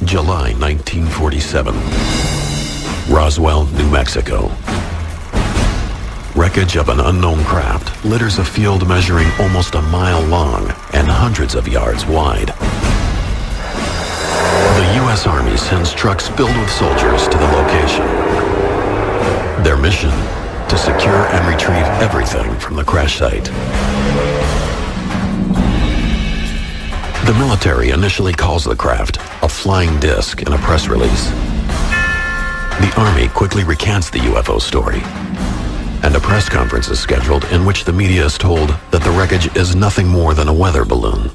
July 1947. Roswell, New Mexico. Wreckage of an unknown craft litters a field measuring almost a mile long and hundreds of yards wide. The U.S. Army sends trucks filled with soldiers to the location. Their mission? To secure and retrieve everything from the crash site. The military initially calls the craft a flying disc in a press release. The Army quickly recants the UFO story, and a press conference is scheduled in which the media is told that the wreckage is nothing more than a weather balloon.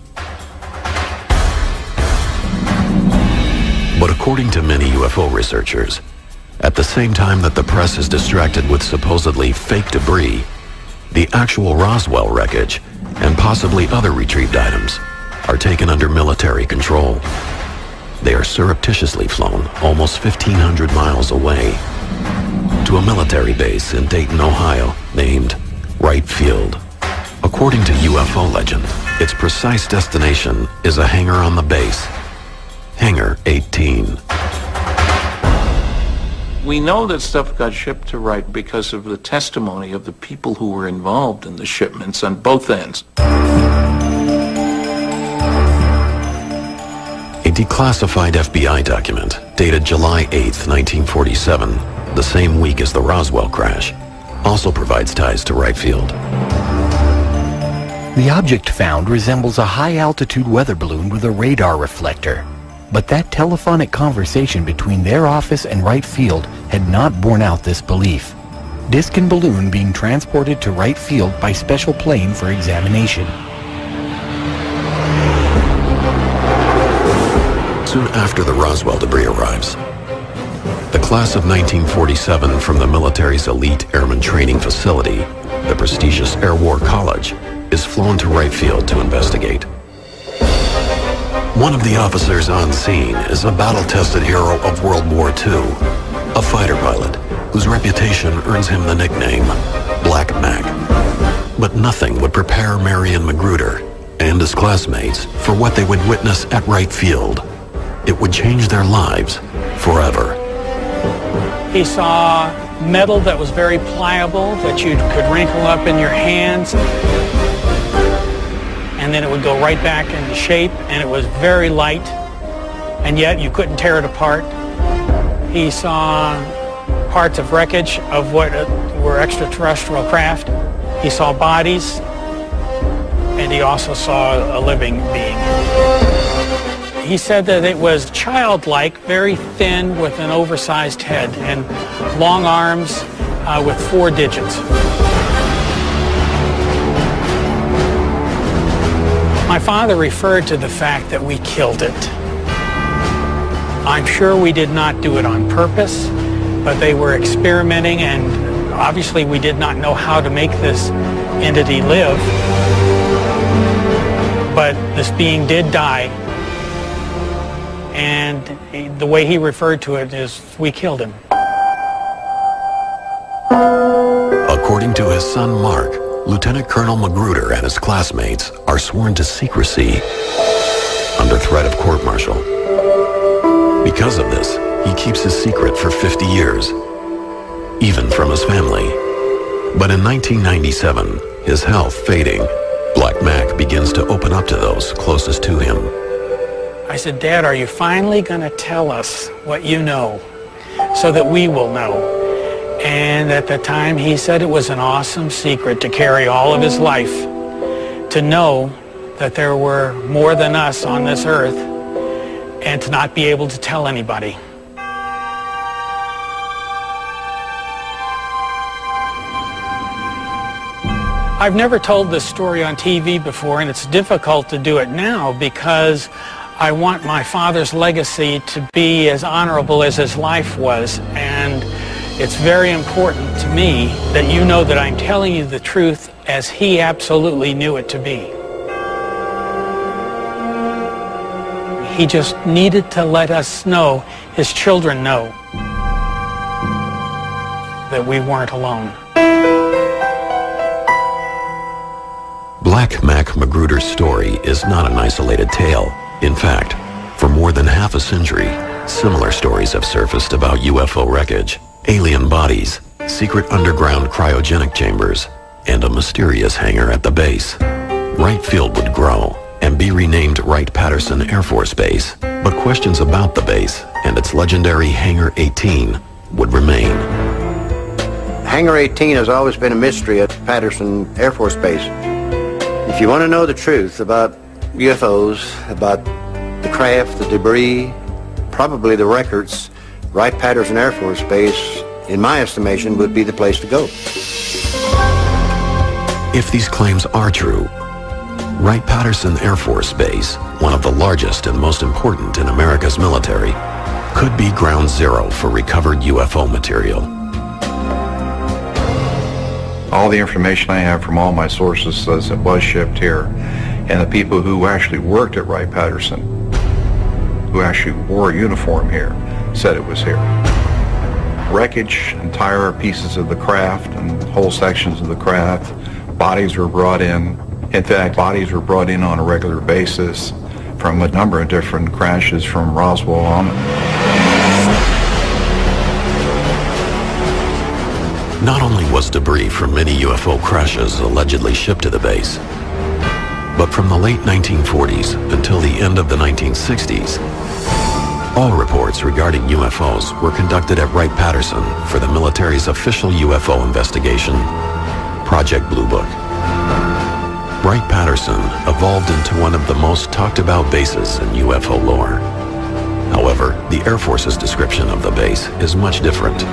But according to many UFO researchers, at the same time that the press is distracted with supposedly fake debris, the actual Roswell wreckage and possibly other retrieved items are taken under military control. They are surreptitiously flown almost 1,500 miles away to a military base in Dayton, Ohio, named Wright Field. According to UFO legend, its precise destination is a hangar on the base, Hangar 18. We know that stuff got shipped to Wright because of the testimony of the people who were involved in the shipments on both ends. A declassified FBI document dated July 8, 1947, the same week as the Roswell crash, also provides ties to Wright Field. The object found resembles a high-altitude weather balloon with a radar reflector. But that telephonic conversation between their office and Wright Field had not borne out this belief. Disc and balloon being transported to Wright Field by special plane for examination. Soon after the Roswell debris arrives, the class of 1947 from the military's elite airman training facility, the prestigious Air War College, is flown to Wright Field to investigate. One of the officers on scene is a battle-tested hero of World War II, a fighter pilot whose reputation earns him the nickname Black Mac. But nothing would prepare Marion Magruder and his classmates for what they would witness at Wright Field. It would change their lives forever. He saw metal that was very pliable, that you could wrinkle up in your hands, and then it would go right back into shape, and it was very light, and yet you couldn't tear it apart. He saw parts of wreckage of what were extraterrestrial craft. He saw bodies, and he also saw a living being. He said that it was childlike, very thin with an oversized head and long arms with 4 digits. My father referred to the fact that we killed it. I'm sure we did not do it on purpose, but they were experimenting, and obviously we did not know how to make this entity live. But this being did die, and the way he referred to it is, we killed him. According to his son Mark, Lieutenant Colonel Magruder and his classmates are sworn to secrecy under threat of court-martial. Because of this, he keeps his secret for 50 years, even from his family. But in 1997, his health fading, Black Mac begins to open up to those closest to him. I said, Dad, are you finally going to tell us what you know so that we will know? And at the time, he said it was an awesome secret to carry all of his life, to know that there were more than us on this earth, and to not be able to tell anybody. I've never told this story on TV before, and it's difficult to do it now because I want my father's legacy to be as honorable as his life was, and it's very important to me that you know that I'm telling you the truth as he absolutely knew it to be. He just needed to let us know, his children know, that we weren't alone. Black Mac Magruder's story is not an isolated tale. In fact, For more than half a century, similar stories have surfaced about UFO wreckage, alien bodies, secret underground cryogenic chambers, and a mysterious hangar at the base. Wright Field would grow and be renamed Wright-Patterson Air Force Base, but questions about the base and its legendary Hangar 18 would remain. Hangar 18 has always been a mystery at Patterson Air Force Base. If you want to know the truth about UFOs, about the craft, the debris, probably the records, Wright-Patterson Air Force Base, in my estimation, would be the place to go. If these claims are true, Wright-Patterson Air Force Base, one of the largest and most important in America's military, could be ground zero for recovered UFO material. All the information I have from all my sources says it was shipped here, and the people who actually worked at Wright-Patterson, who actually wore a uniform here, said it was here. Wreckage, entire pieces of the craft and whole sections of the craft, bodies were brought in. In fact, bodies were brought in on a regular basis from a number of different crashes from Roswell on. Not only was debris from many UFO crashes allegedly shipped to the base, but from the late 1940s until the end of the 1960s, all reports regarding UFOs were conducted at Wright-Patterson for the military's official UFO investigation, Project Blue Book. Wright-Patterson evolved into one of the most talked about bases in UFO lore. However, the Air Force's description of the base is much different.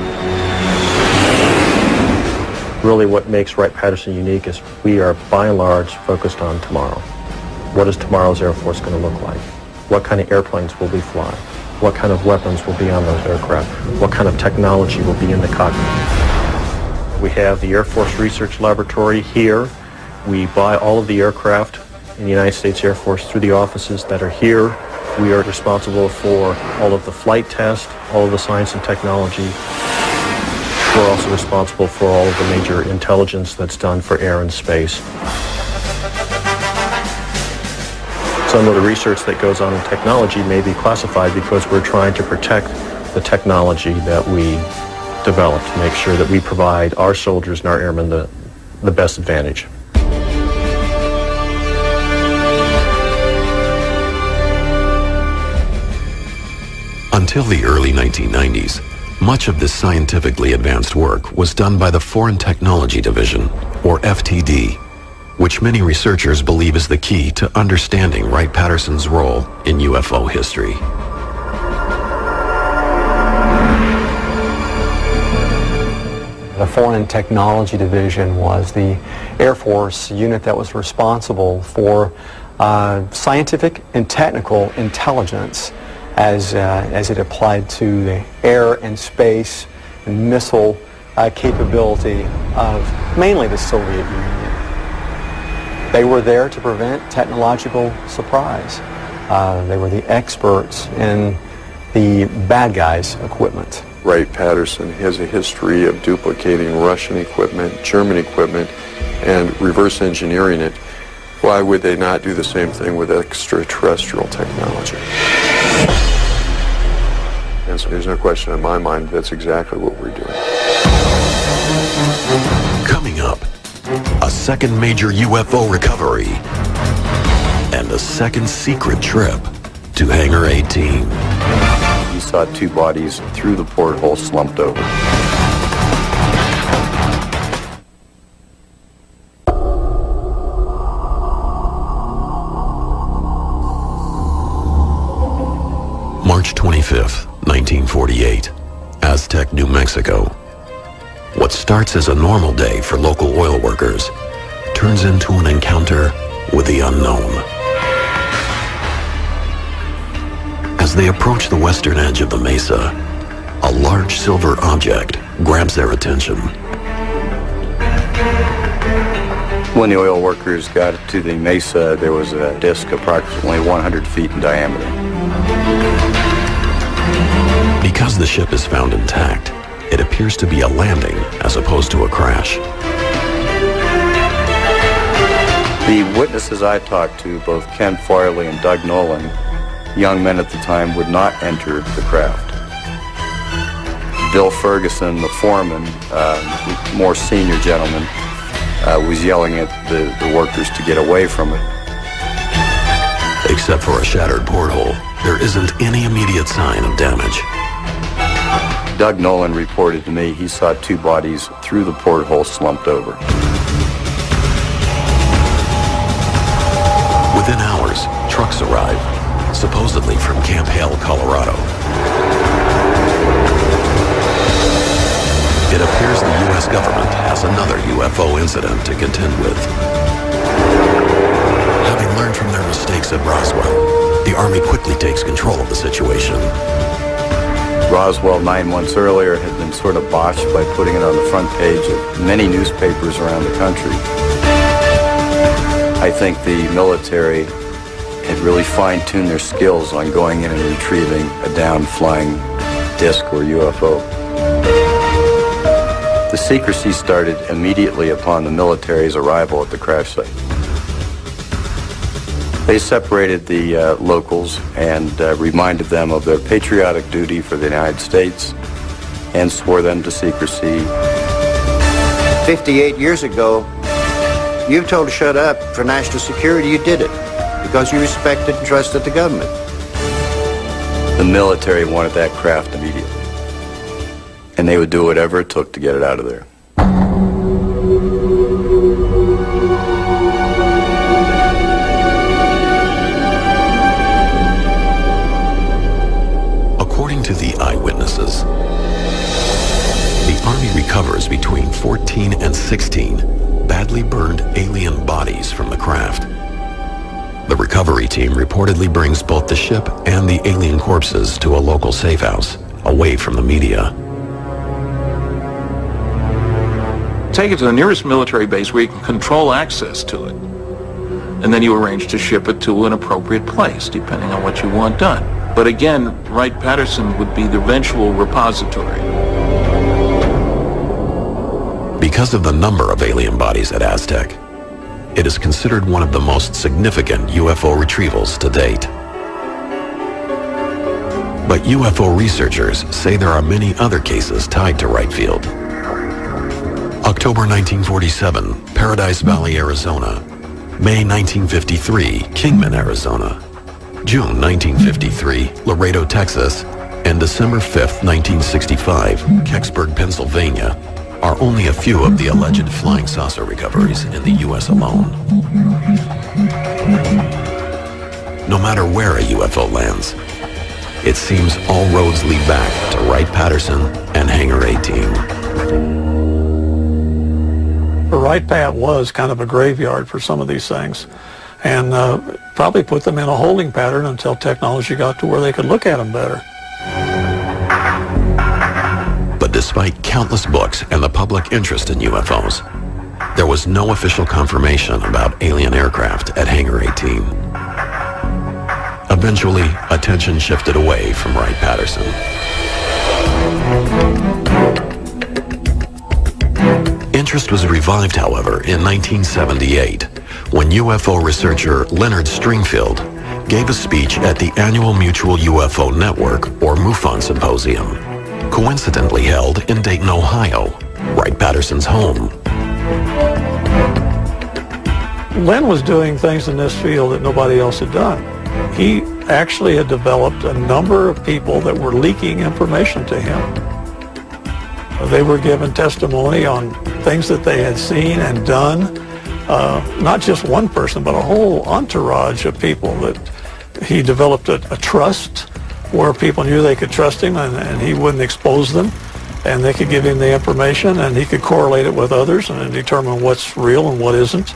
Really what makes Wright-Patterson unique is we are by and large focused on tomorrow. What is tomorrow's Air Force going to look like? What kind of airplanes will we fly? What kind of weapons will be on those aircraft? What kind of technology will be in the cockpit? We have the Air Force Research Laboratory here. We buy all of the aircraft in the United States Air Force through the offices that are here. We are responsible for all of the flight tests, all of the science and technology. We're also responsible for all of the major intelligence that's done for air and space. Some of the research that goes on in technology may be classified because we're trying to protect the technology that we develop to make sure that we provide our soldiers and our airmen the best advantage. Until the early 1990s, much of this scientifically advanced work was done by the Foreign Technology Division, or FTD, which many researchers believe is the key to understanding Wright-Patterson's role in UFO history. The Foreign Technology Division was the Air Force unit that was responsible for scientific and technical intelligence as it applied to the air and space and missile capability of mainly the Soviet Union. They were there to prevent technological surprise. They were the experts in the bad guys' equipment. Wright-Patterson has a history of duplicating Russian equipment, German equipment, and reverse engineering it. Why would they not do the same thing with extraterrestrial technology? And so there's no question in my mind that's exactly what we're doing. Coming up, a second major UFO recovery and a second secret trip to Hangar 18. You saw two bodies through the porthole slumped over. March 25th, 1948, Aztec, New Mexico. What starts as a normal day for local oil workers turns into an encounter with the unknown. As they approach the western edge of the mesa, a large silver object grabs their attention. When the oil workers got to the mesa, there was a disc approximately 100 feet in diameter. Because the ship is found intact, it appears to be a landing as opposed to a crash. The witnesses I talked to, both Ken Farley and Doug Nolan, young men at the time would not enter the craft. Bill Ferguson, the foreman, more senior gentleman, was yelling at the workers to get away from it. Except for a shattered porthole, there isn't any immediate sign of damage. Doug Nolan reported to me he saw two bodies through the porthole slumped over. Within hours, trucks arrive, supposedly from Camp Hale, Colorado. It appears the U.S. government has another UFO incident to contend with. Having learned from their mistakes at Roswell, the Army quickly takes control of the situation. Roswell 9 months earlier had been sort of botched by putting it on the front page of many newspapers around the country. I think the military had really fine-tuned their skills on going in and retrieving a down-flying disc or UFO. The secrecy started immediately upon the military's arrival at the crash site. They separated the locals and reminded them of their patriotic duty for the United States and swore them to secrecy. 58 years ago, you were told to shut up for national security. You did it because you respected and trusted the government. The military wanted that craft immediately, and they would do whatever it took to get it out of there. According to the eyewitnesses, the Army recovers between 14 and 16 badly burned alien bodies from the craft. The recovery team reportedly brings both the ship and the alien corpses to a local safe house, away from the media. Take it to the nearest military base where you can control access to it. And then you arrange to ship it to an appropriate place, depending on what you want done. But again, Wright-Patterson would be the eventual repository. Because of the number of alien bodies at Aztec, it is considered one of the most significant UFO retrievals to date. But UFO researchers say there are many other cases tied to Wright Field. October 1947, Paradise Valley, Arizona. May 1953, Kingman, Arizona. June 1953, Laredo, Texas. And December 5th, 1965, Kecksburg, Pennsylvania, are only a few of the alleged flying saucer recoveries in the U.S. alone. No matter where a UFO lands, it seems all roads lead back to Wright-Patterson and Hangar 18. Wright-Pat was kind of a graveyard for some of these things, and probably put them in a holding pattern until technology got to where they could look at them better. But despite countless books and the public interest in UFOs, there was no official confirmation about alien aircraft at Hangar 18. Eventually, attention shifted away from Wright-Patterson. Interest was revived, however, in 1978, when UFO researcher Leonard Stringfield gave a speech at the annual Mutual UFO Network, or MUFON Symposium, coincidentally held in Dayton, Ohio, Wright-Patterson's home. Len was doing things in this field that nobody else had done. He actually had developed a number of people that were leaking information to him. They were given testimony on things that they had seen and done. Not just one person, but a whole entourage of people that he developed a trust where people knew they could trust him and he wouldn't expose them, and they could give him the information and he could correlate it with others and determine what's real and what isn't.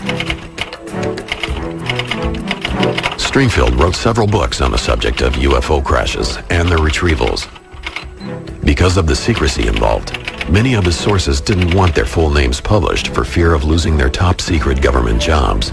Stringfield wrote several books on the subject of UFO crashes and their retrievals. Because of the secrecy involved, many of his sources didn't want their full names published for fear of losing their top-secret government jobs.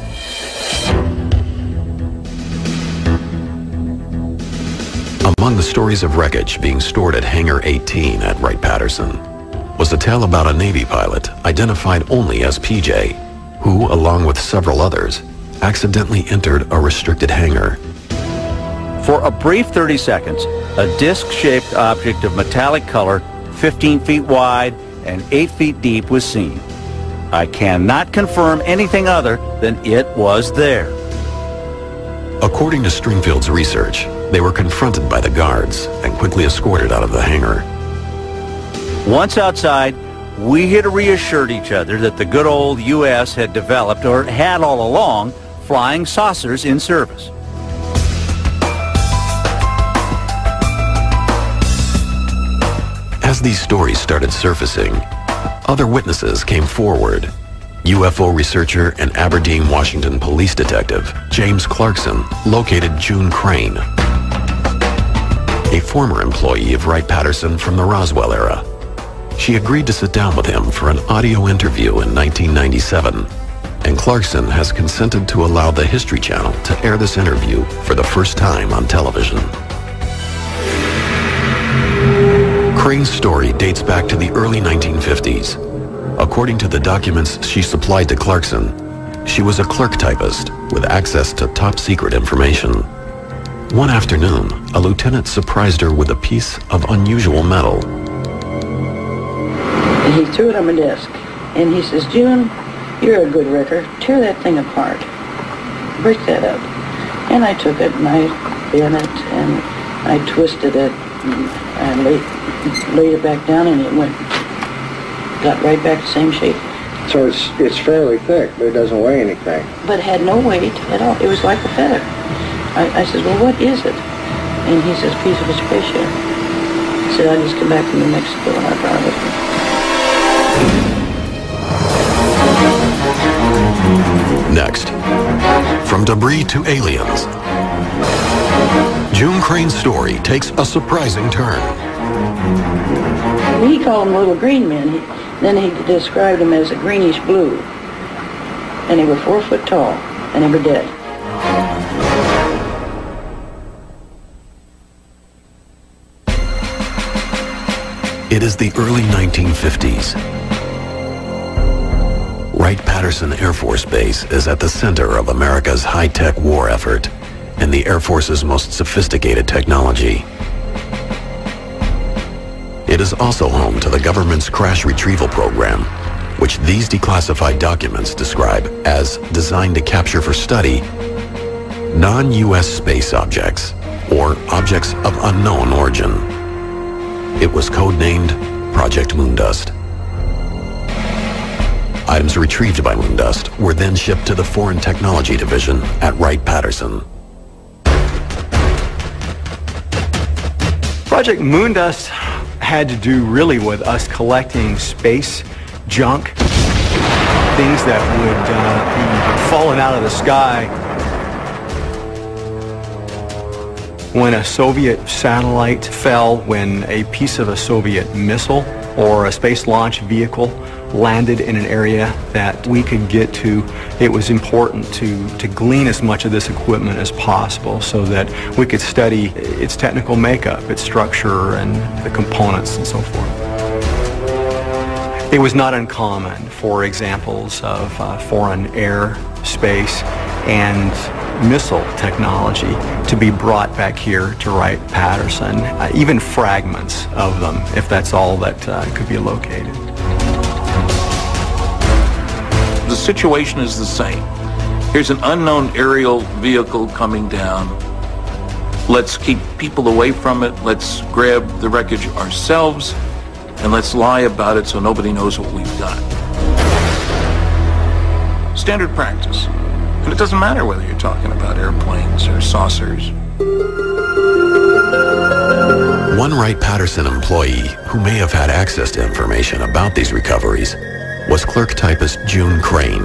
Among the stories of wreckage being stored at Hangar 18 at Wright-Patterson was a tale about a Navy pilot identified only as PJ, who, along with several others, accidentally entered a restricted hangar. For a brief 30 seconds, a disc-shaped object of metallic color, 15 feet wide and 8 feet deep, was seen. I cannot confirm anything other than it was there. According to Stringfield's research, they were confronted by the guards and quickly escorted out of the hangar. Once outside, we had reassured each other that the good old U.S. had developed, or had all along, flying saucers in service. As these stories started surfacing, other witnesses came forward. UFO researcher and Aberdeen, Washington police detective James Clarkson located June Crane, a former employee of Wright-Patterson from the Roswell era. She agreed to sit down with him for an audio interview in 1997, and Clarkson has consented to allow the History Channel to air this interview for the first time on television. Crane's story dates back to the early 1950s. According to the documents she supplied to Clarkson, she was a clerk typist with access to top-secret information. One afternoon, a lieutenant surprised her with a piece of unusual metal. And he threw it on my desk, and he says, "June, you're a good wrecker. Tear that thing apart. Break that up." And I took it, and I bent it, and I twisted it, and I laid it back down, and it got right back to the same shape. So it's fairly thick, but it doesn't weigh anything. But it had no weight at all. It was like a feather. I said, "Well, what is it?" And he says, "Piece of a spaceship." I said, "I just come back from New Mexico, and I brought it with me." Next, from debris to aliens, June Crane's story takes a surprising turn. He called them little green men. Then he described them as a greenish blue. And they were 4 foot tall, and they were dead. It is the early 1950s. Wright-Patterson Air Force Base is at the center of America's high-tech war effort and the Air Force's most sophisticated technology. It is also home to the government's crash retrieval program, which these declassified documents describe as designed to capture for study non-U.S. space objects or objects of unknown origin. It was codenamed Project Moondust. Items retrieved by Moondust were then shipped to the Foreign Technology Division at Wright-Patterson. Project Moondust had to do really with us collecting space junk, things that would be falling out of the sky. When a Soviet satellite fell, when a piece of a Soviet missile or a space launch vehicle landed in an area that we could get to, it was important to glean as much of this equipment as possible so that we could study its technical makeup, its structure, and the components and so forth. It was not uncommon for examples of foreign air, space, and missile technology to be brought back here to Wright-Patterson, even fragments of them, if that's all that could be located. The situation is the same. Here's an unknown aerial vehicle coming down. Let's keep people away from it. Let's grab the wreckage ourselves, and let's lie about it so nobody knows what we've done. Standard practice. And it doesn't matter whether you're talking about airplanes or saucers. One Wright-Patterson employee who may have had access to information about these recoveries was clerk typist June Crane.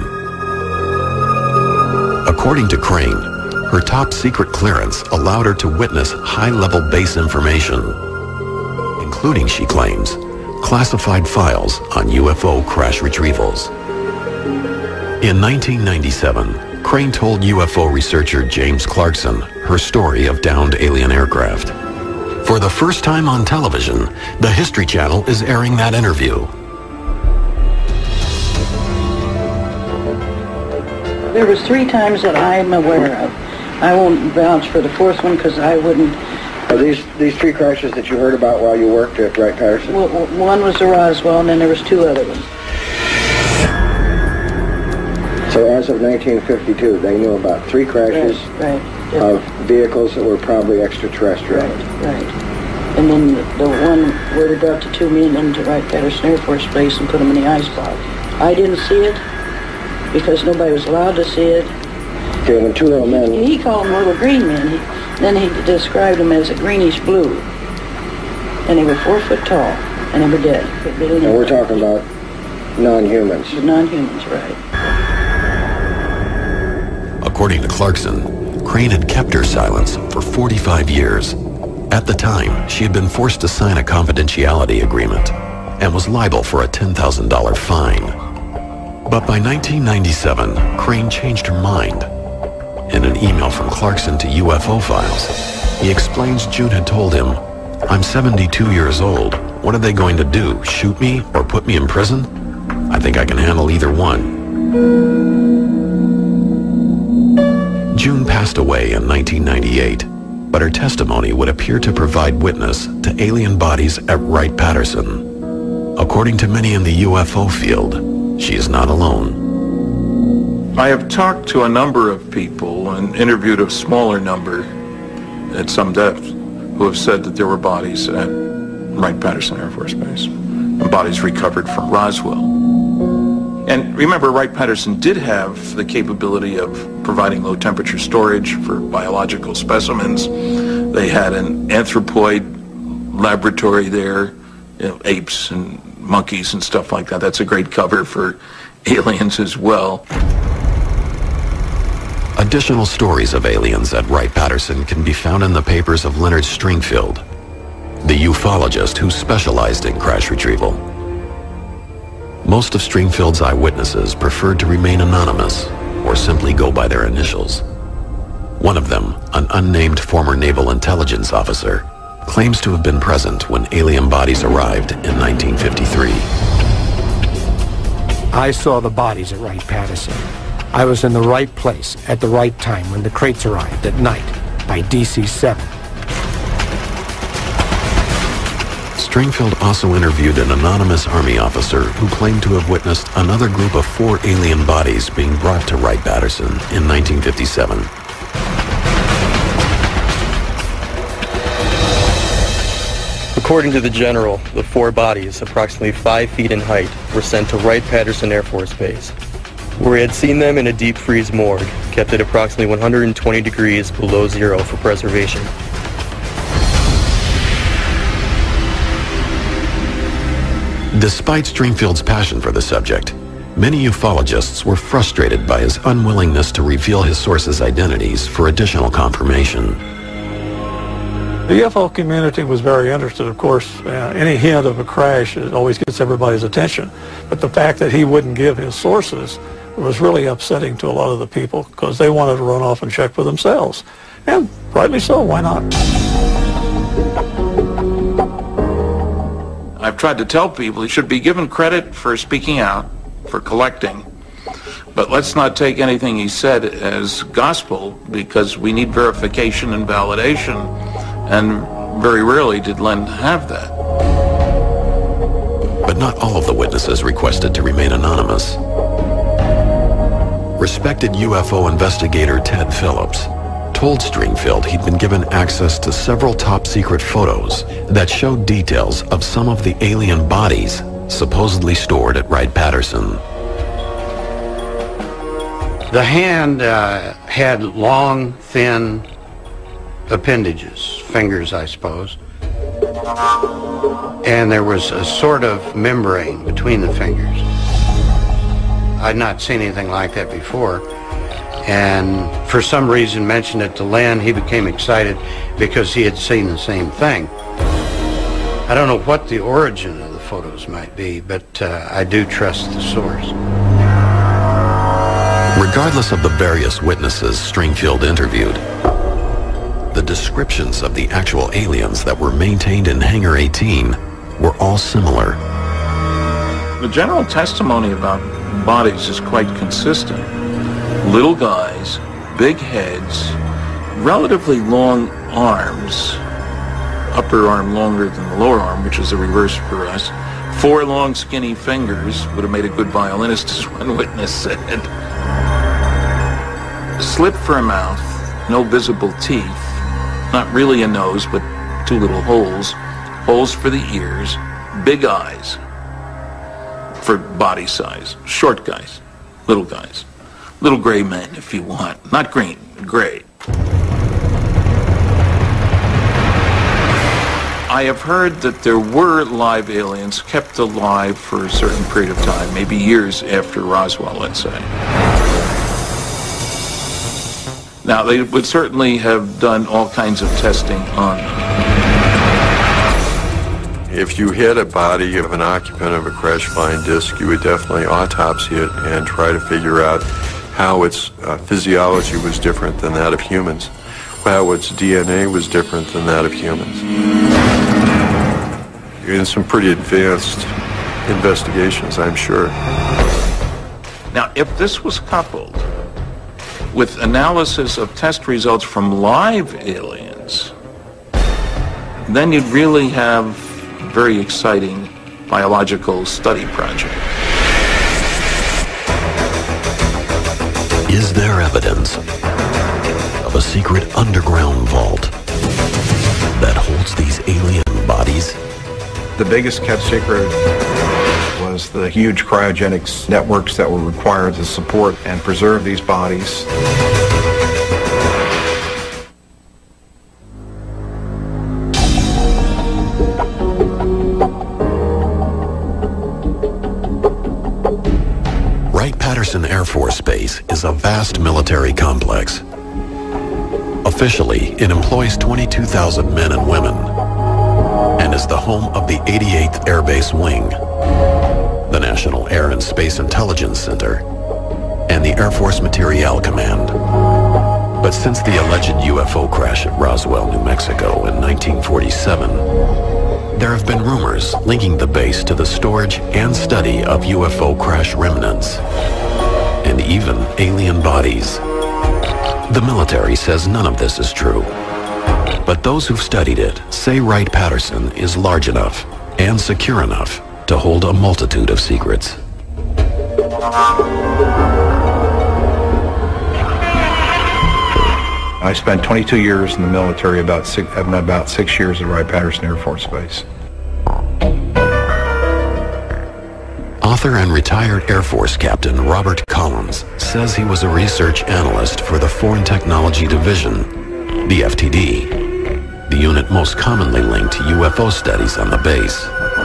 According to Crane, her top secret clearance allowed her to witness high-level base information, including, she claims, classified files on UFO crash retrievals. In 1997, Crane told UFO researcher James Clarkson her story of downed alien aircraft. For the first time on television, the History Channel is airing that interview. There was 3 times that I'm aware of I won't vouch for the fourth one because I wouldn't. Are these three crashes that you heard about while you worked at Wright-Patterson? Well, one was the Roswell, and then there was two other ones. So as of 1952, they knew about three crashes of vehicles that were probably extraterrestrial. Right. And then the one where they dropped the two men into Wright-Patterson Air Force Base and put them in the icebox. I didn't see it because nobody was allowed to see it. Okay, and the two little men... He called them little green men. Then he described them as a greenish blue. And they were 4 foot tall, and they were dead. And we're talking about non-humans. Non-humans, right. According to Clarkson, Crane had kept her silence for 45 years. At the time, she had been forced to sign a confidentiality agreement and was liable for a $10,000 fine. But by 1997, Crane changed her mind. In an email from Clarkson to UFO Files, he explains June had told him, "I'm 72 years old. What are they going to do, shoot me or put me in prison? I think I can handle either one." June passed away in 1998, but her testimony would appear to provide witness to alien bodies at Wright-Patterson. According to many in the UFO field, she is not alone. I have talked to a number of people and interviewed a smaller number at some depth who have said that there were bodies at Wright-Patterson Air Force Base and bodies recovered from Roswell. And remember, Wright-Patterson did have the capability of providing low-temperature storage for biological specimens. They had an anthropoid laboratory there, apes and monkeys and stuff like that. That's a great cover for aliens as well. Additional stories of aliens at Wright-Patterson can be found in the papers of Leonard Stringfield, the ufologist who specialized in crash retrieval. Most of Stringfield's eyewitnesses preferred to remain anonymous or simply go by their initials. One of them, an unnamed former naval intelligence officer, claims to have been present when alien bodies arrived in 1953. I saw the bodies at Wright-Patterson. I was in the right place at the right time when the crates arrived at night by DC-7. Stringfield also interviewed an anonymous Army officer who claimed to have witnessed another group of 4 alien bodies being brought to Wright-Patterson in 1957. According to the general, the 4 bodies, approximately 5 feet in height, were sent to Wright-Patterson Air Force Base, where he had seen them in a deep freeze morgue, kept at approximately 120 degrees below zero for preservation. Despite Stringfield's passion for the subject, many ufologists were frustrated by his unwillingness to reveal his sources' identities for additional confirmation. The UFO community was very interested, of course. Any hint of a crash always gets everybody's attention. But the fact that he wouldn't give his sources was really upsetting to a lot of the people because they wanted to run off and check for themselves. And rightly so, why not? I've tried to tell people he should be given credit for speaking out, for collecting. But let's not take anything he said as gospel because we need verification and validation. And very rarely did Len have that. But not all of the witnesses requested to remain anonymous. Respected UFO investigator Ted Phillips told Stringfield he'd been given access to several top-secret photos that showed details of some of the alien bodies supposedly stored at Wright-Patterson. The hand had long, thin appendages, fingers, I suppose. And there was a sort of membrane between the fingers. I'd not seen anything like that before. And for some reason mentioned it to Len. He became excited because he had seen the same thing. I don't know what the origin of the photos might be, but I do trust the source. Regardless of the various witnesses Stringfield interviewed, the descriptions of the actual aliens that were maintained in Hangar 18 were all similar. The general testimony about bodies is quite consistent. Little guys, big heads, relatively long arms, upper arm longer than the lower arm, which is the reverse for us. 4 long skinny fingers, would have made a good violinist, as one witness said. Slit for a mouth, no visible teeth, not really a nose, but 2 little holes. Holes for the ears, big eyes for body size, short guys, little gray men if you want, not green, gray. I have heard that there were live aliens kept alive for a certain period of time, maybe years after Roswell, let's say. Now, they would certainly have done all kinds of testing on them. If you hit a body of an occupant of a crash-flying disc, you would definitely autopsy it and try to figure out how its physiology was different than that of humans, how its DNA was different than that of humans. In some pretty advanced investigations, I'm sure. Now, if this was coupled with analysis of test results from live aliens, then you'd really have a very exciting biological study project. Is there evidence of a secret underground vault that holds these alien bodies? The biggest kept secret was the huge cryogenics networks that were required to support and preserve these bodies. Wright-Patterson Air Force Base is a vast military complex. Officially, it employs 22,000 men and women and is the home of the 88th Air Base Wing, the National Air and Space Intelligence Center, and the Air Force Materiel Command. But since the alleged UFO crash at Roswell, New Mexico in 1947, there have been rumors linking the base to the storage and study of UFO crash remnants, and even alien bodies. The military says none of this is true. But those who've studied it say Wright-Patterson is large enough and secure enough to hold a multitude of secrets. I spent 22 years in the military, about 6 years at Wright-Patterson Air Force Base. Author and retired Air Force Captain Robert Collins says he was a research analyst for the Foreign Technology Division, the FTD, the unit most commonly linked to UFO studies on the base.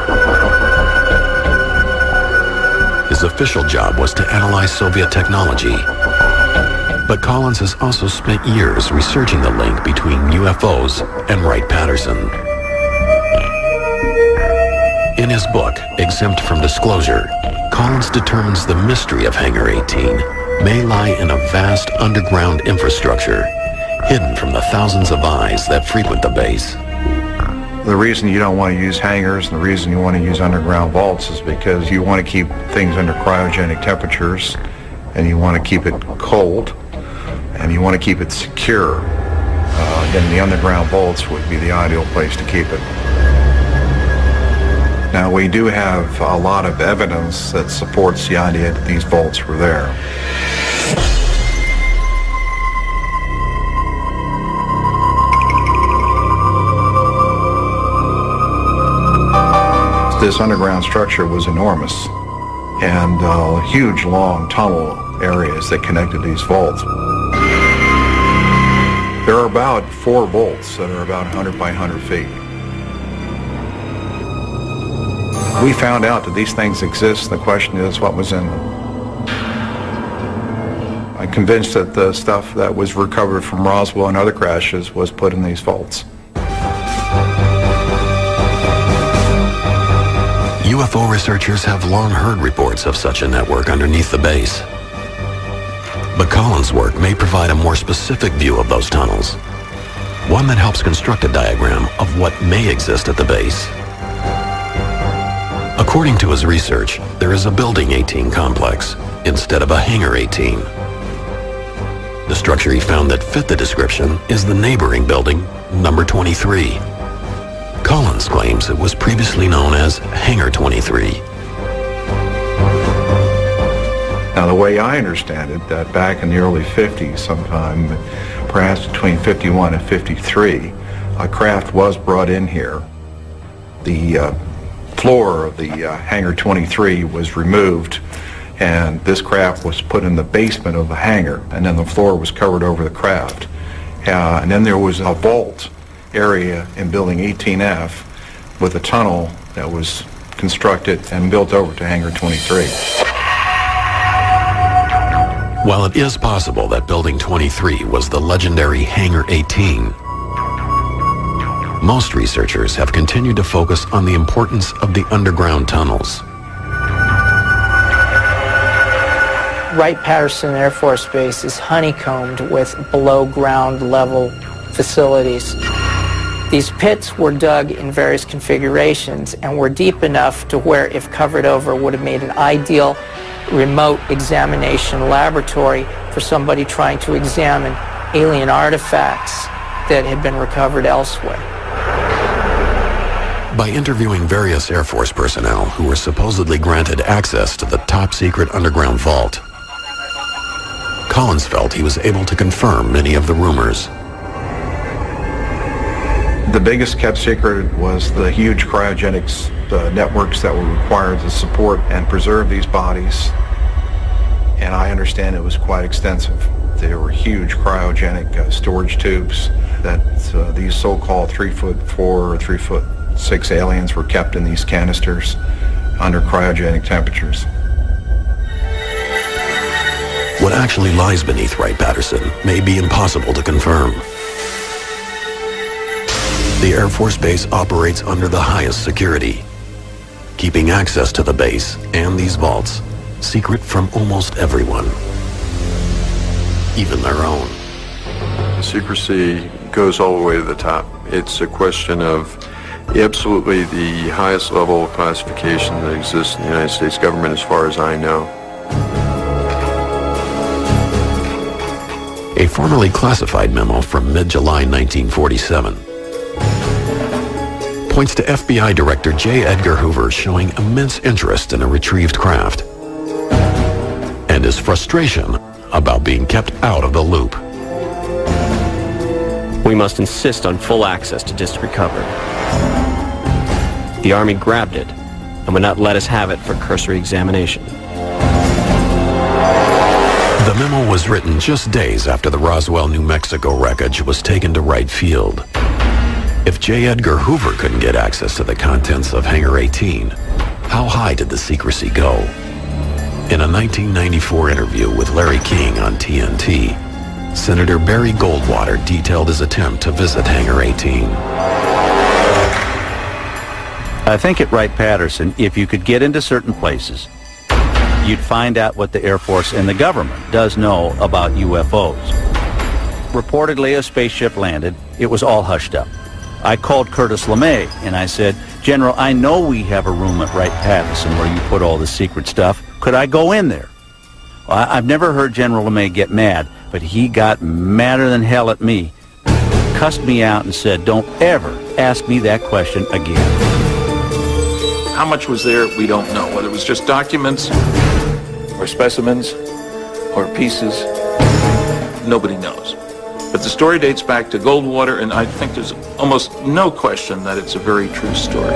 His official job was to analyze Soviet technology, but Collins has also spent years researching the link between UFOs and Wright-Patterson. In his book, Exempt from Disclosure, Collins determines the mystery of Hangar 18 may lie in a vast underground infrastructure hidden from the thousands of eyes that frequent the base. The reason you don't want to use hangars and the reason you want to use underground vaults is because you want to keep things under cryogenic temperatures and you want to keep it cold and you want to keep it secure. Then the underground vaults would be the ideal place to keep it. Now, we do have a lot of evidence that supports the idea that these vaults were there. This underground structure was enormous and huge, long tunnel areas that connected these vaults. There are about 4 vaults that are about 100 by 100 feet. We found out that these things exist. The question is, what was in them? I'm convinced that the stuff that was recovered from Roswell and other crashes was put in these vaults. UFO researchers have long heard reports of such a network underneath the base. But Collins' work may provide a more specific view of those tunnels, one that helps construct a diagram of what may exist at the base. According to his research, there is a Building 18 complex instead of a Hangar 18. The structure he found that fit the description is the neighboring building, number 23. Collins claims it was previously known as Hangar 23. Now, the way I understand it, that back in the early 50s, sometime, perhaps between 51 and 53, a craft was brought in here. The floor of the Hangar 23 was removed, and this craft was put in the basement of the hangar, and then the floor was covered over the craft. And then there was a vault area in Building 18F with a tunnel that was constructed and built over to Hangar 23. While it is possible that Building 23 was the legendary Hangar 18, most researchers have continued to focus on the importance of the underground tunnels. Wright-Patterson Air Force Base is honeycombed with below-ground level facilities. These pits were dug in various configurations and were deep enough to where, if covered over, would have made an ideal remote examination laboratory for somebody trying to examine alien artifacts that had been recovered elsewhere. By interviewing various Air Force personnel who were supposedly granted access to the top-secret underground vault, Collins felt he was able to confirm many of the rumors. The biggest kept secret was the huge cryogenics networks that were required to support and preserve these bodies. And I understand it was quite extensive. There were huge cryogenic storage tubes that these so-called 3'4" or 3'6" aliens were kept in these canisters under cryogenic temperatures. What actually lies beneath Wright-Patterson may be impossible to confirm. The Air Force Base operates under the highest security, keeping access to the base and these vaults secret from almost everyone, even their own. The secrecy goes all the way to the top. It's a question of absolutely the highest level of classification that exists in the United States government as far as I know. A formerly classified memo from mid-July 1947 points to FBI Director J. Edgar Hoover showing immense interest in a retrieved craft and his frustration about being kept out of the loop. We must insist on full access to disc recovery. The Army grabbed it and would not let us have it for cursory examination. The memo was written just days after the Roswell, New Mexico wreckage was taken to Wright Field. If J. Edgar Hoover couldn't get access to the contents of Hangar 18, how high did the secrecy go? In a 1994 interview with Larry King on TNT, Senator Barry Goldwater detailed his attempt to visit Hangar 18. I think at Wright-Patterson, if you could get into certain places, you'd find out what the Air Force and the government does know about UFOs. Reportedly, a spaceship landed. It was all hushed up. I called Curtis LeMay and I said, General, I know we have a room at Wright-Patterson where you put all the secret stuff. Could I go in there? Well, I've never heard General LeMay get mad, but he got madder than hell at me, cussed me out and said, don't ever ask me that question again. How much was there, we don't know. Whether it was just documents or specimens or pieces, nobody knows. But the story dates back to Goldwater, and I think there's almost no question that it's a very true story.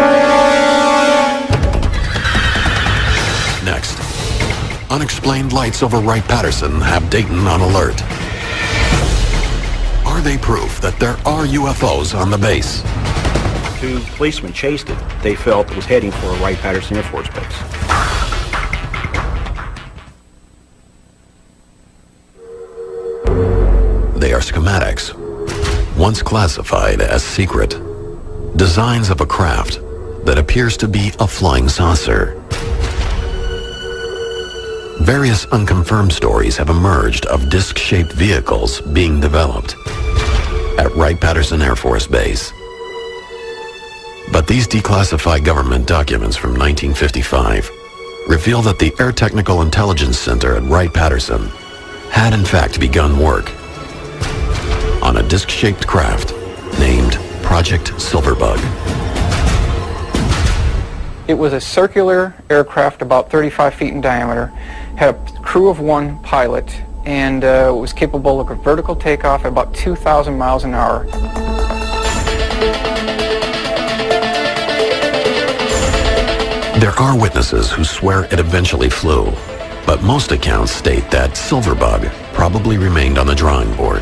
Next, unexplained lights over Wright-Patterson have Dayton on alert. Are they proof that there are UFOs on the base? Two policemen chased it. They felt it was heading for a Wright-Patterson Air Force Base. They are schematics, once classified as secret, designs of a craft that appears to be a flying saucer. Various unconfirmed stories have emerged of disc-shaped vehicles being developed at Wright-Patterson Air Force Base. But these declassified government documents from 1955 reveal that the Air Technical Intelligence Center at Wright-Patterson had in fact begun work on a disc-shaped craft named Project Silverbug. It was a circular aircraft about 35 feet in diameter, had a crew of 1 pilot, and was capable of a vertical takeoff at about 2,000 miles an hour. There are witnesses who swear it eventually flew, but most accounts state that Silverbug probably remained on the drawing board.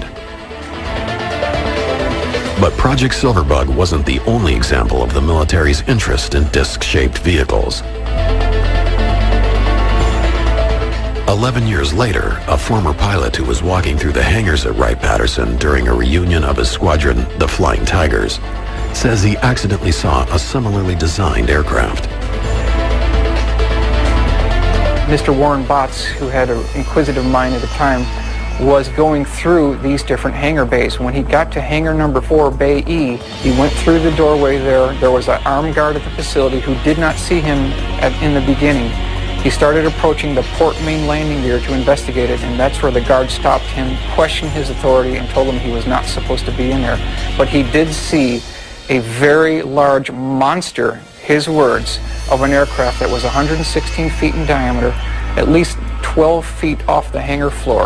But Project Silverbug wasn't the only example of the military's interest in disc-shaped vehicles. 11 years later, a former pilot who was walking through the hangars at Wright-Patterson during a reunion of his squadron, the Flying Tigers, says he accidentally saw a similarly designed aircraft. Mr. Warren Botts, who had an inquisitive mind at the time, was going through these different hangar bays. When he got to hangar number 4, Bay E, he went through the doorway there. There was an armed guard at the facility who did not see him in the beginning. He started approaching the port main landing gear to investigate it, and that's where the guard stopped him, questioned his authority, and told him he was not supposed to be in there. But he did see a very large monster, his words, of an aircraft that was 116 feet in diameter, at least 12 feet off the hangar floor.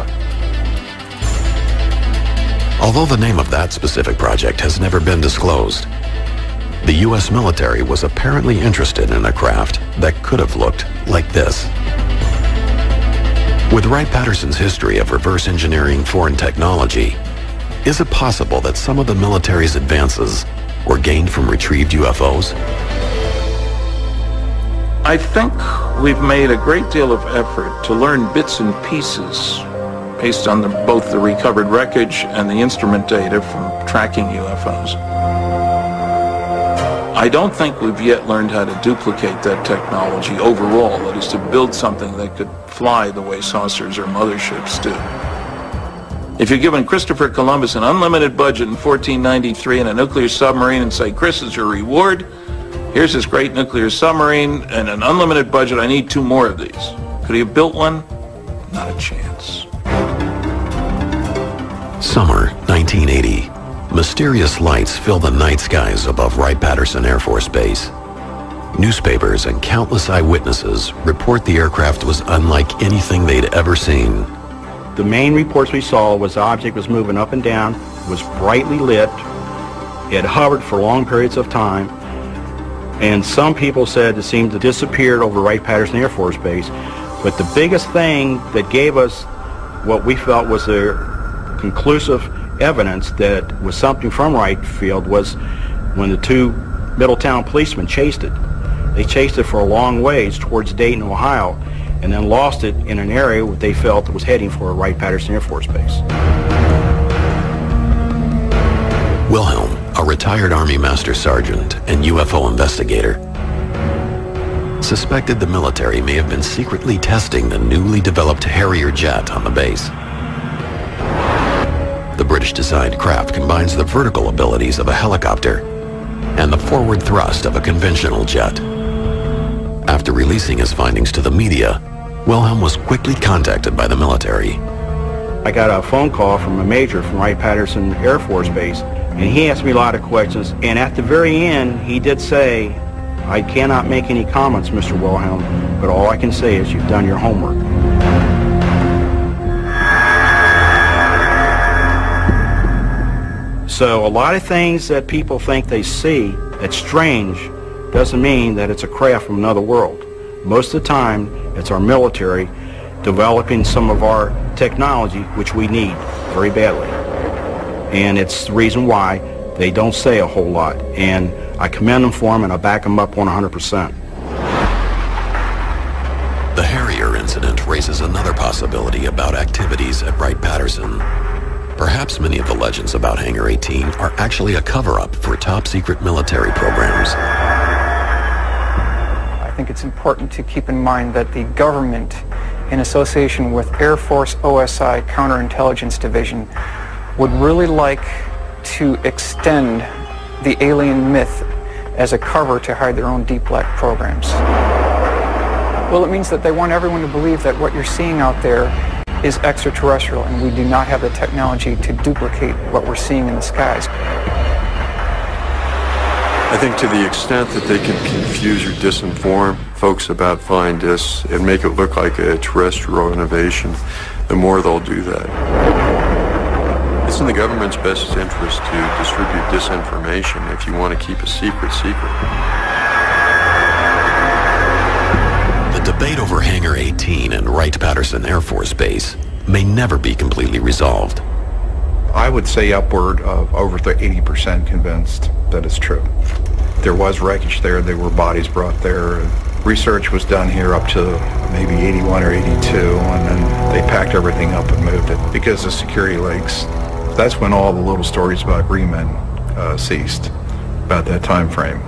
Although the name of that specific project has never been disclosed, the U.S. military was apparently interested in a craft that could have looked like this. With Wright-Patterson's history of reverse engineering foreign technology, is it possible that some of the military's advances were gained from retrieved UFOs? I think we've made a great deal of effort to learn bits and pieces based on both the recovered wreckage and the instrument data from tracking UFOs. I don't think we've yet learned how to duplicate that technology overall, that is to build something that could fly the way saucers or motherships do. If you're given Christopher Columbus an unlimited budget in 1493 and a nuclear submarine and say, Chris is your reward, here's this great nuclear submarine and an unlimited budget, I need 2 more of these. Could he have built one? Not a chance. Summer 1980. Mysterious lights fill the night skies above Wright-Patterson Air Force Base. Newspapers and countless eyewitnesses report the aircraft was unlike anything they'd ever seen. The main reports we saw was the object was moving up and down, was brightly lit, it hovered for long periods of time, and some people said it seemed to disappear over Wright-Patterson Air Force Base. But the biggest thing that gave us what we felt was the conclusive evidence that was something from Wright Field was when the 2 Middletown policemen chased it. They chased it for a long ways towards Dayton, Ohio, and then lost it in an area where they felt it was heading for Wright-Patterson Air Force Base. Wilhelm, a retired Army Master Sergeant and UFO investigator, suspected the military may have been secretly testing the newly developed Harrier jet on the base. The British-designed craft combines the vertical abilities of a helicopter and the forward thrust of a conventional jet. After releasing his findings to the media, Wilhelm was quickly contacted by the military. I got a phone call from a major from Wright-Patterson Air Force Base, and he asked me a lot of questions, and at the very end, he did say, I cannot make any comments, Mr. Wilhelm, but all I can say is you've done your homework. So a lot of things that people think they see that's strange doesn't mean that it's a craft from another world. Most of the time, it's our military developing some of our technology, which we need very badly. And it's the reason why they don't say a whole lot. And I commend them for them, and I back them up 100%. The Harrier incident raises another possibility about activities at Wright-Patterson. Perhaps many of the legends about Hangar 18 are actually a cover-up for top-secret military programs. I think it's important to keep in mind that the government, in association with Air Force OSI Counterintelligence Division, would really like to extend the alien myth as a cover to hide their own deep black programs. Well, it means that they want everyone to believe that what you're seeing out there is extraterrestrial, and we do not have the technology to duplicate what we're seeing in the skies. I think to the extent that they can confuse or disinform folks about flying discs and make it look like a terrestrial innovation, the more they'll do that. It's in the government's best interest to distribute disinformation if you want to keep a secret. The debate over Hangar 18 and Wright-Patterson Air Force Base may never be completely resolved. I would say upward of over 80% convinced that it's true. There was wreckage there. There were bodies brought there. Research was done here up to maybe 81 or 82, and then they packed everything up and moved it because of security leaks. That's when all the little stories about green men ceased, about that time frame.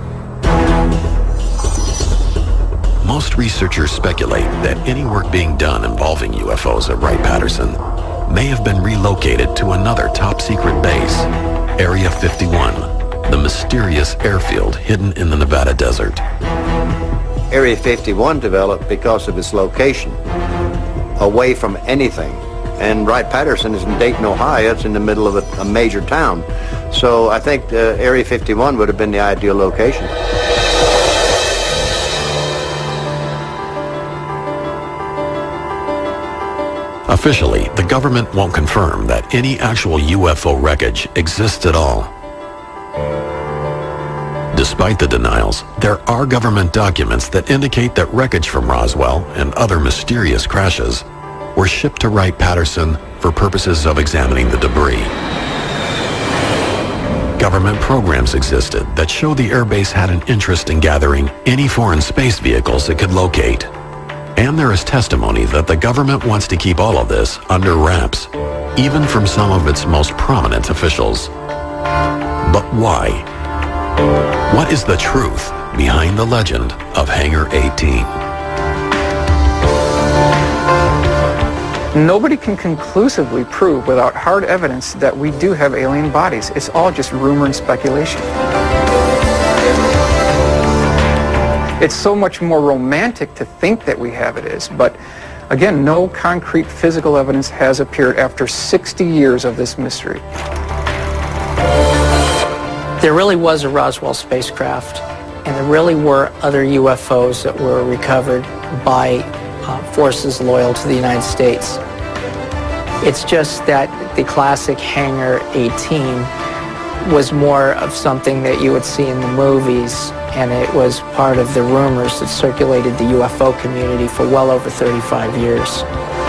Most researchers speculate that any work being done involving UFOs at Wright-Patterson may have been relocated to another top-secret base, Area 51, the mysterious airfield hidden in the Nevada desert. Area 51 developed because of its location, away from anything. And Wright-Patterson is in Dayton, Ohio. It's in the middle of a major town. So I think Area 51 would have been the ideal location. Officially, the government won't confirm that any actual UFO wreckage exists at all. Despite the denials, there are government documents that indicate that wreckage from Roswell and other mysterious crashes were shipped to Wright-Patterson for purposes of examining the debris. Government programs existed that show the airbase had an interest in gathering any foreign space vehicles it could locate. And there is testimony that the government wants to keep all of this under wraps, even from some of its most prominent officials. But why? What is the truth behind the legend of Hangar 18? Nobody can conclusively prove without hard evidence that we do have alien bodies. It's all just rumor and speculation. It's so much more romantic to think that we have it, but again, no concrete physical evidence has appeared after 60 years of this mystery. There really was a Roswell spacecraft, and there really were other UFOs that were recovered by forces loyal to the United States. It's just that the classic Hangar 18 was more of something that you would see in the movies, and it was part of the rumors that circulated the UFO community for well over 35 years.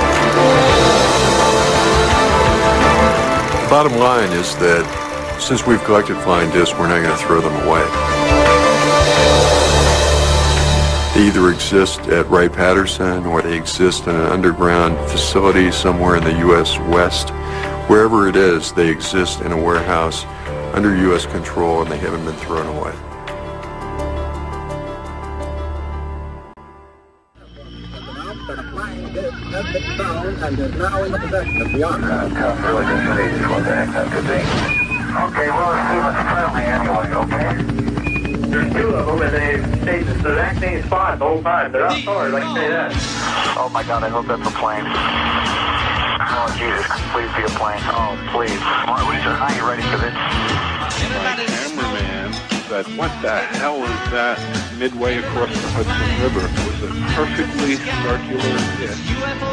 Bottom line is that since we've collected flying discs, we're not going to throw them away. They either exist at Wright-Patterson or they exist in an underground facility somewhere in the U.S. West. Wherever it is, they exist in a warehouse under U.S. control and they haven't been thrown away. And is now in the possession of the Army. Really just stages what the heck that could be. Okay, well, let's see what's friendly anyway, okay? There's two of them, and they stayed in the exact same spot the whole time. They're outdoors, I can say that. Oh my God, I hope that's a plane. Oh, Jesus, please be a plane. Oh, please. All right, Richard, are you ready for this? My cameraman said, what the hell is that midway across the Hudson River? It was a perfectly circular disc.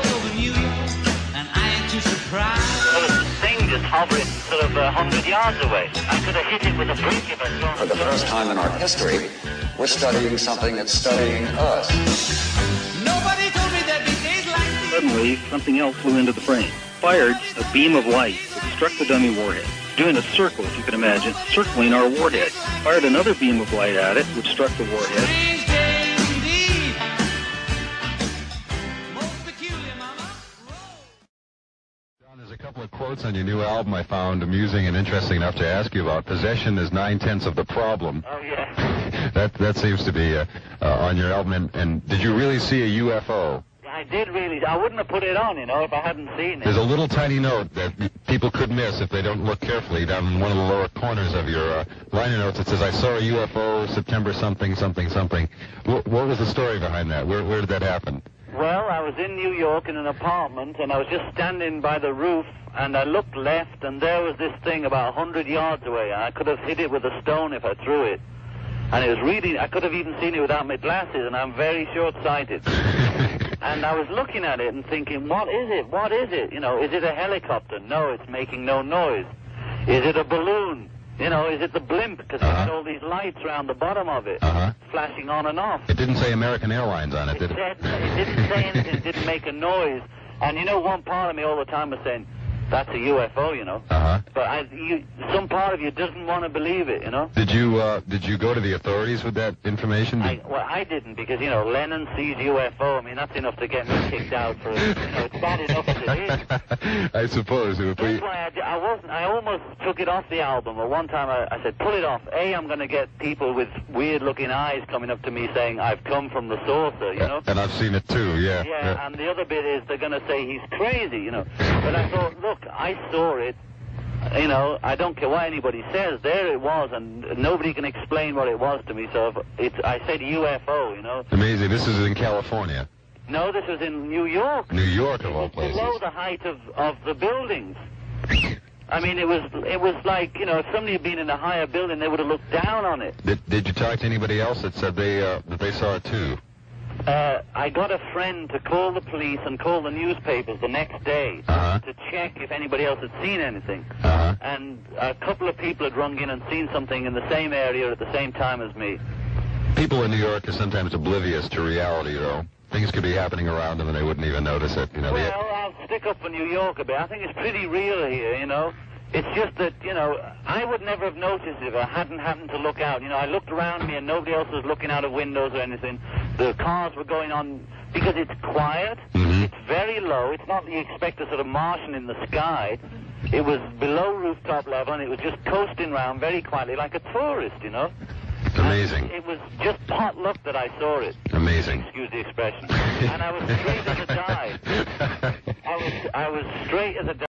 Well, the thing just hovering sort of 100 yards away. I could have hit it with a brick if I saw it. For the first time in our history, we're studying something that's studying us. Nobody told me that these days like these. Suddenly, something else flew into the frame. Fired a beam of light that struck the dummy warhead, doing a circle, if you can imagine, circling our warhead. Fired another beam of light at it, which struck the warhead. There's a couple of quotes on your new album I found amusing and interesting enough to ask you about. Possession is 9/10 of the problem. Oh, yeah. that seems to be on your album. And did you really see a UFO? I did really. I wouldn't have put it on, if I hadn't seen it. There's a little tiny note that people could miss if they don't look carefully down in one of the lower corners of your liner notes. It says, I saw a UFO September something, something, something. What was the story behind that? Where did that happen? Well, I was in New York in an apartment, and I was just standing by the roof, and I looked left, and there was this thing about 100 yards away, and I could have hit it with a stone if I threw it. And it was really, I could have even seen it without my glasses, and I'm very short-sighted. And I was looking at it and thinking, what is it? What is it? You know, is it a helicopter? No, it's making no noise. Is it a balloon? You know, is it the blimp? Because there's all these lights around the bottom of it, flashing on and off. It didn't say American Airlines on it, did it? It didn't say anything. It didn't make a noise. And you know, one part of me all the time was saying, that's a UFO, you know. But some part of you doesn't want to believe it, you know. Did you go to the authorities with that information? Well, I didn't, because, you know, Lennon sees UFO. I mean, that's enough to get me kicked out for, you know, it's bad enough as it is. I suppose it would be. That's why I almost took it off the album. But one time I said, pull it off. I'm going to get people with weird-looking eyes coming up to me saying, I've come from the saucer, you know. And I've seen it too, yeah. Yeah, and the other bit is they're going to say he's crazy, you know. But I thought, look, I saw it. You know, I don't care what anybody says. There it was, and nobody can explain what it was to me. So I said UFO, you know. Amazing. This is in California. No, this was in New York. New York, of all places. Below the height of the buildings. I mean, it was like, you know, if somebody had been in a higher building, they would have looked down on it. Did you talk to anybody else that said that they saw it too? I got a friend to call the police and call the newspapers the next day to check if anybody else had seen anything. And a couple of people had rung in and seen something in the same area at the same time as me. People in New York are sometimes oblivious to reality, though. Things could be happening around them and they wouldn't even notice it. You know. Well, I'll stick up for New York a bit. I think it's pretty real here, you know. It's just that, you know, I would never have noticed it if I hadn't happened to look out. You know, I looked around me and nobody else was looking out of windows or anything. The cars were going on because it's quiet. It's very low. It's not that you expect a sort of Martian in the sky. It was below rooftop level and it was just coasting around very quietly like a tourist, you know. Amazing. And it was just pot luck that I saw it. Amazing. Excuse the expression. And I was straight as a die. I was straight as a die.